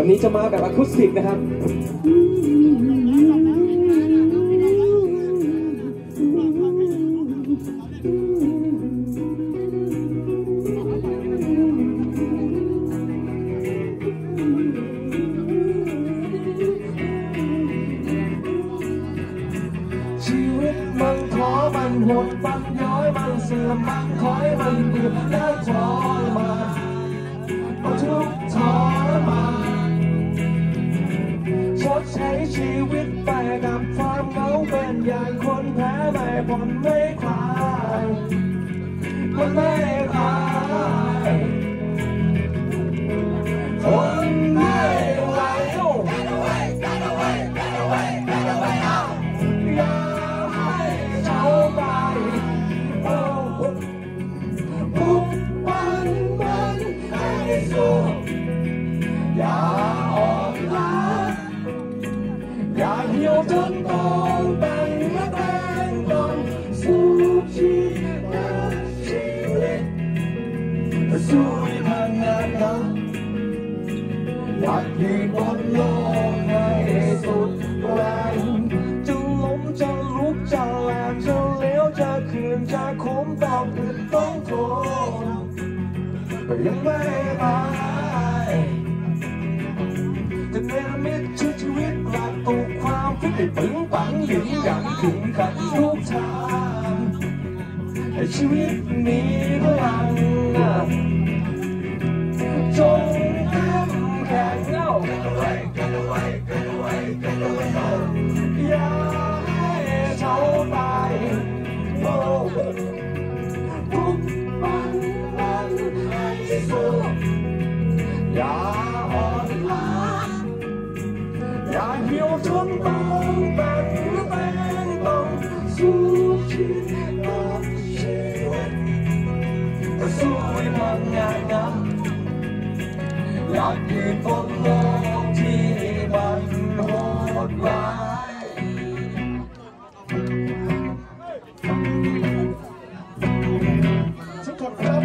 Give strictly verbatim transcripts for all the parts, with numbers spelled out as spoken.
วันนี้จะมาแบบอะคูสติกนะครับชีวิตมันท้อมันหดมันย้อยมันเสื่อมมันถอยมันเบื่อและทรมานทุกทรมานชดใช้ชีวิตไปกับความเหงาเป็นอย่างคนแพ้ไม่ผ่อนไม่คลายมันไม่คลายทนไม่ไหว Get away Get away Get away Get away out อย่าให้เจ้าไปบุกมันมันให้สู้อย่าอ่อนล้าอย่าเหี่ยวจนต้องแต่งและแต่งต้องสู้ชีวิตชีวิตสู้ทางงานนั้นอยากยืนบนโลกให้สุดแรงจะล้มจะลุกจะแหลกจะเลี้ยวจะคืนจะคมต้องผิดต้องทนแต่ยังไม่ตายจะเนรมิตชีวิตหลักตกความฟิตให้ปึงปังหยิ่งอย่างถึงขันทุกทางให้ชีวิตมีพลังจงเข้มแข็งเอา Get away Get away Get away Get away อย่าให้เจ้าตายทุกมันมันให้สู้อย่าอ่อนล้าอย่าเหี่ยวจนต้องแต่งแต่งต้องสู้ชีวิตกับชีวิตแต่สู้ให้มันง่ายนะอยากยืนบนโลกที่มันโหดร้ายทุกคนครับ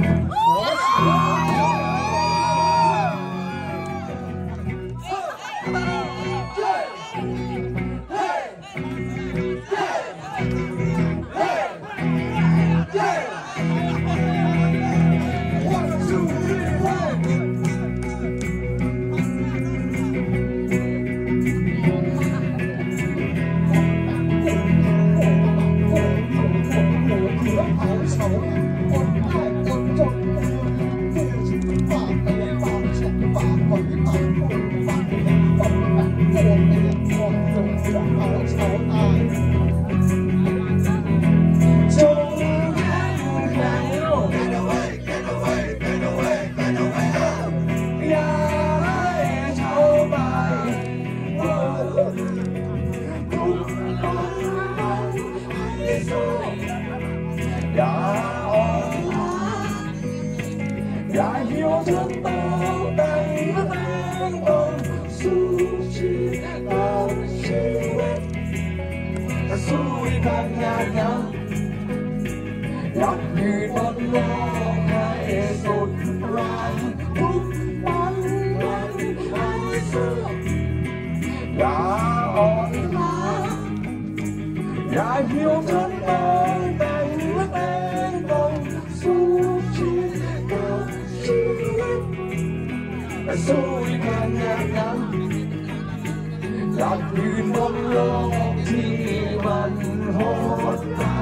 อย่าอ่อนล้าอย่าเหี่ยวจนต้องแต่งแต่งต้องสู้ชีวิตกับชีวิตสู้ให้ผ่านงานนั้นอยากยืนบนโลกให้สุดแรงทุกวันวันให้สู้อย่าอ่อนล้าอย่าเหี่ยวจนต้องแต่งแต่งต้องสู้ชีวิตกับชีวิตสู้ให้ผ่านงานนั้นอยากยืนบนโลกที่มันโหดร้าย